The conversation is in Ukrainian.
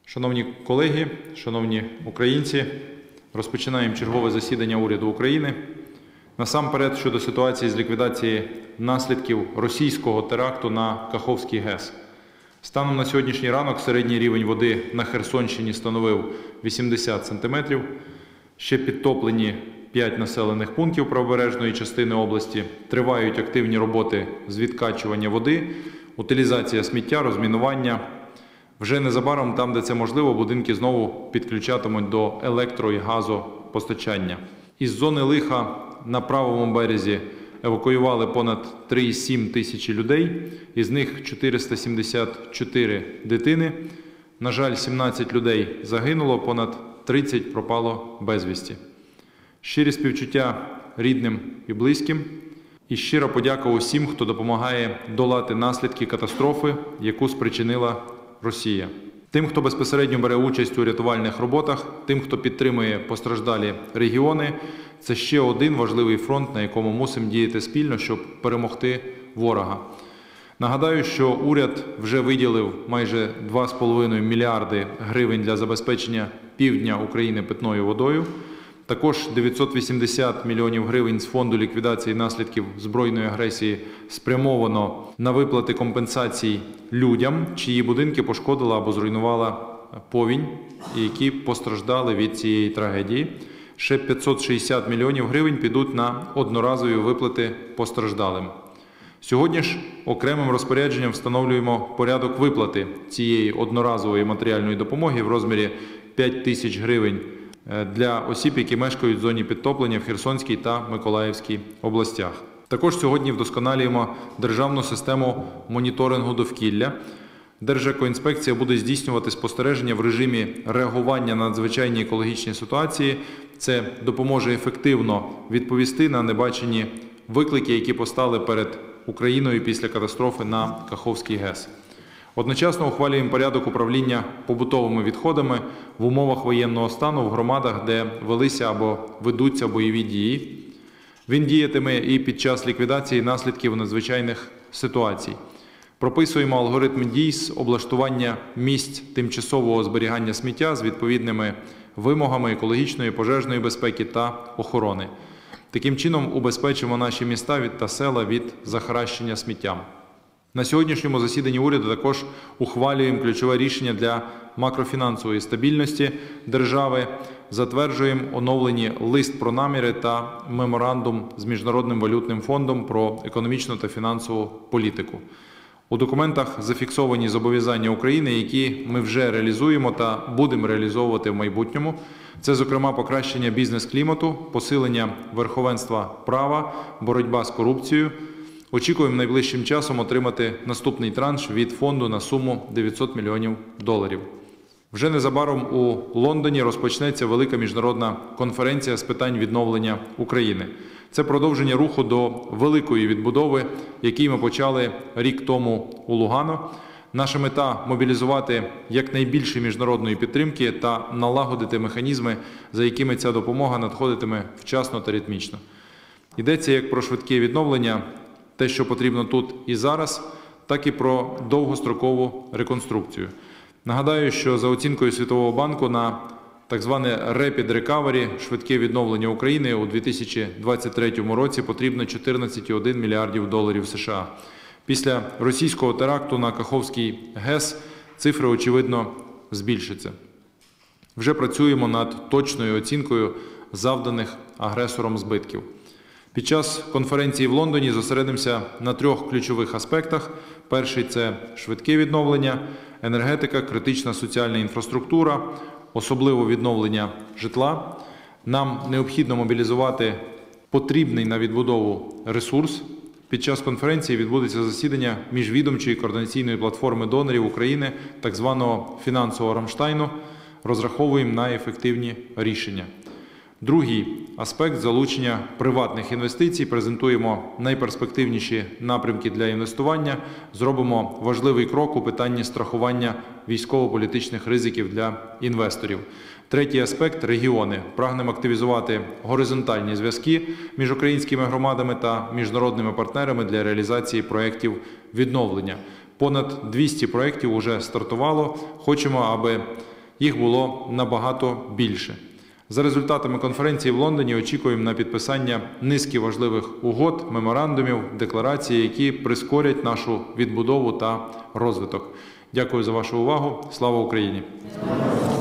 Шановні колеги, шановні українці, розпочинаємо чергове засідання уряду України. Насамперед щодо ситуації з ліквідації наслідків російського теракту на Каховський ГЕС. Станом на сьогоднішній ранок середній рівень води на Херсонщині становив 80 см. Ще підтоплені 5 населених пунктів правобережної частини області. Тривають активні роботи з відкачування води, утилізація сміття, розмінування. Вже незабаром, там, де це можливо, будинки знову підключатимуть до електро- і газопостачання. Із зони лиха на правому березі евакуювали понад 3,7 тисячі людей, із них 474 дитини. На жаль, 17 людей загинуло, понад 30 пропало безвісті. Щирі співчуття рідним і близьким. І щира подяка усім, хто допомагає долати наслідки катастрофи, яку спричинила Росія. Тим, хто безпосередньо бере участь у рятувальних роботах, тим, хто підтримує постраждалі регіони, це ще один важливий фронт, на якому мусимо діяти спільно, щоб перемогти ворога. Нагадаю, що уряд вже виділив майже 2,5 мільярди гривень для забезпечення півдня України питною водою. Також 980 мільйонів гривень з фонду ліквідації наслідків збройної агресії спрямовано на виплати компенсацій людям, чиї будинки пошкодила або зруйнувала повінь, і які постраждали від цієї трагедії. Ще 560 мільйонів гривень підуть на одноразові виплати постраждалим. Сьогодні ж окремим розпорядженням встановлюємо порядок виплати цієї одноразової матеріальної допомоги в розмірі 5 тисяч гривень для осіб, які мешкають в зоні підтоплення в Херсонській та Миколаївській областях. Також сьогодні вдосконалюємо державну систему моніторингу довкілля. Держекоінспекція буде здійснювати спостереження в режимі реагування на надзвичайні екологічні ситуації. Це допоможе ефективно відповісти на небачені виклики, які постали перед Україною після катастрофи на Каховський ГЕС. Одночасно ухвалюємо порядок управління побутовими відходами в умовах воєнного стану в громадах, де велися або ведуться бойові дії. Він діятиме і під час ліквідації наслідків надзвичайних ситуацій. Прописуємо алгоритм дій з облаштування місць тимчасового зберігання сміття з відповідними вимогами екологічної, пожежної безпеки та охорони. Таким чином убезпечимо наші міста та села від захаращення сміттям. На сьогоднішньому засіданні уряду також ухвалюємо ключове рішення для макрофінансової стабільності держави, затверджуємо оновлені лист про наміри та меморандум з Міжнародним валютним фондом про економічну та фінансову політику. У документах зафіксовані зобов'язання України, які ми вже реалізуємо та будемо реалізовувати в майбутньому. Це, зокрема, покращення бізнес-клімату, посилення верховенства права, боротьба з корупцією. Очікуємо найближчим часом отримати наступний транш від фонду на суму $900 мільйонів. Вже незабаром у Лондоні розпочнеться велика міжнародна конференція з питань відновлення України. Це продовження руху до великої відбудови, який ми почали рік тому у Лугано. Наша мета – мобілізувати якнайбільше міжнародної підтримки та налагодити механізми, за якими ця допомога надходитиме вчасно та ритмічно. Йдеться як про швидке відновлення, те, що потрібно тут і зараз, так і про довгострокову реконструкцію. Нагадаю, що за оцінкою Світового банку на так зване Rapid Recovery, швидке відновлення України у 2023 році потрібно $14,1 мільярдів США. Після російського теракту на Каховський ГЕС цифри, очевидно, збільшаться. Вже працюємо над точною оцінкою завданих агресором збитків. Під час конференції в Лондоні зосередимося на 3 ключових аспектах. Перший – це швидке відновлення, енергетика, критична соціальна інфраструктура, особливо відновлення житла. Нам необхідно мобілізувати потрібний на відбудову ресурс. Під час конференції відбудеться засідання міжвідомчої координаційної платформи донорів України, так званого фінансового Рамштайну. Розраховуємо на ефективні рішення. Другий аспект – залучення приватних інвестицій. Презентуємо найперспективніші напрямки для інвестування. Зробимо важливий крок у питанні страхування військово-політичних ризиків для інвесторів. Третій аспект – регіони. Прагнемо активізувати горизонтальні зв'язки між українськими громадами та міжнародними партнерами для реалізації проєктів відновлення. Понад 200 проєктів вже стартувало. Хочемо, аби їх було набагато більше. За результатами конференції в Лондоні очікуємо на підписання низки важливих угод, меморандумів, декларацій, які прискорять нашу відбудову та розвиток. Дякую за вашу увагу. Слава Україні!